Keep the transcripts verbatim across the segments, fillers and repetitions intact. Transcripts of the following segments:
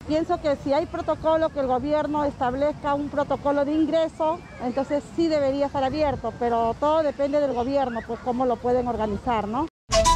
Pienso que si hay protocolo, que el gobierno establezca un protocolo de ingreso, entonces sí debería estar abierto, pero todo depende del gobierno, pues cómo lo pueden organizar, ¿no?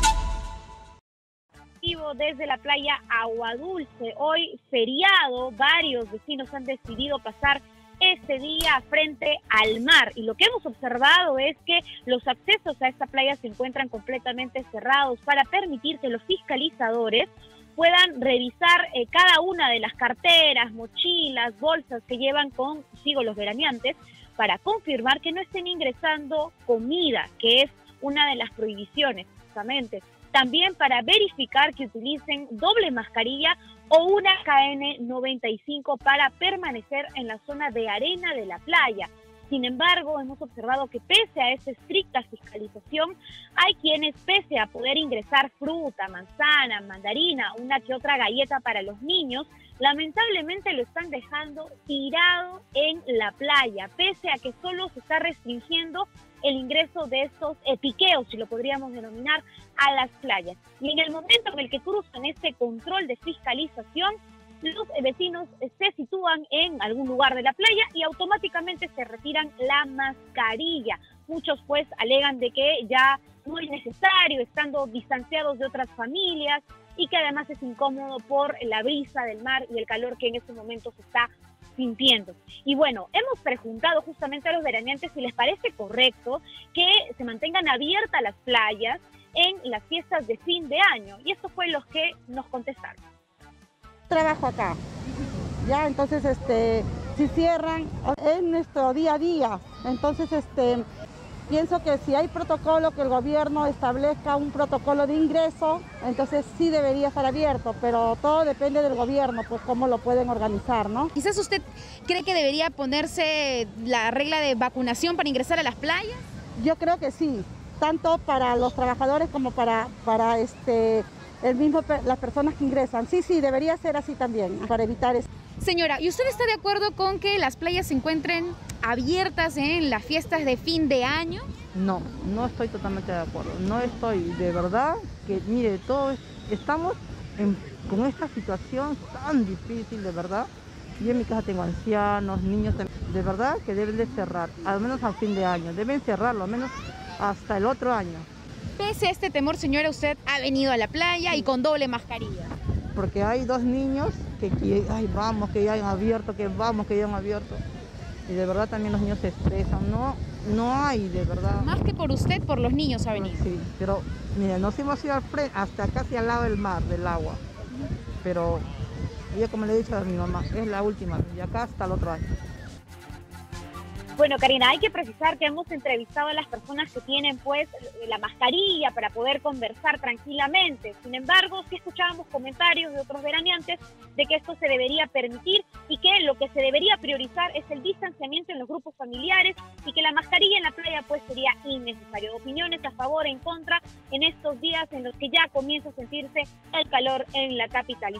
Desde la playa Agua Dulce, hoy feriado, varios vecinos han decidido pasar este día frente al mar, y lo que hemos observado es que los accesos a esta playa se encuentran completamente cerrados para permitir que los fiscalizadores puedan revisar eh, cada una de las carteras, mochilas, bolsas que llevan consigo los veraneantes para confirmar que no estén ingresando comida, que es una de las prohibiciones justamente. También para verificar que utilicen doble mascarilla o una K N noventa y cinco para permanecer en la zona de arena de la playa. Sin embargo, hemos observado que pese a esa estricta fiscalización, hay quienes, pese a poder ingresar fruta, manzana, mandarina, una que otra galleta para los niños, lamentablemente lo están dejando tirado en la playa, pese a que solo se está restringiendo el ingreso de estos piqueos, si lo podríamos denominar, a las playas. Y en el momento en el que cruzan este control de fiscalización, los vecinos se sitúan en algún lugar de la playa y automáticamente se retiran la mascarilla. Muchos pues alegan de que ya no es necesario, estando distanciados de otras familias, y que además es incómodo por la brisa del mar y el calor que en estos momentos se está sintiendo. Y bueno, hemos preguntado justamente a los veraneantes si les parece correcto que se mantengan abiertas las playas en las fiestas de fin de año, y esto fue lo que nos contestaron. Trabajo acá, ya, entonces este, si cierran es nuestro día a día, entonces este, pienso que si hay protocolo, que el gobierno establezca un protocolo de ingreso, entonces sí debería estar abierto, pero todo depende del gobierno, pues cómo lo pueden organizar, ¿no? Quizás usted cree que debería ponerse la regla de vacunación para ingresar a las playas. Yo creo que sí, tanto para los trabajadores como para, para este, el mismo, las personas que ingresan. Sí, sí, debería ser así también, para evitar eso. Señora, ¿y usted está de acuerdo con que las playas se encuentren abiertas en las fiestas de fin de año? No, no estoy totalmente de acuerdo. No estoy, de verdad, que mire, todos estamos en, con esta situación tan difícil, de verdad. Yo en mi casa tengo ancianos, niños, de verdad que deben de cerrar, al menos a fin de año. Deben cerrarlo, al menos hasta el otro año. Pese a este temor, señora, usted ha venido a la playa y con doble mascarilla. Porque hay dos niños que, que ay, vamos, que ya han abierto, que vamos, que ya han abierto. Y de verdad también los niños se estresan. No, no hay, de verdad. Más que por usted, por los niños ha venido. Sí, pero mira, nos hemos ido al frente, hasta casi al lado del mar, del agua. Pero yo, como le he dicho a mi mamá, es la última, y acá hasta el otro año. Bueno, Karina, hay que precisar que hemos entrevistado a las personas que tienen pues la mascarilla para poder conversar tranquilamente. Sin embargo, sí escuchábamos comentarios de otros veraneantes de que esto se debería permitir y que lo que se debería priorizar es el distanciamiento en los grupos familiares, y que la mascarilla en la playa pues sería innecesario. Opiniones a favor e en contra en estos días en los que ya comienza a sentirse el calor en la capital.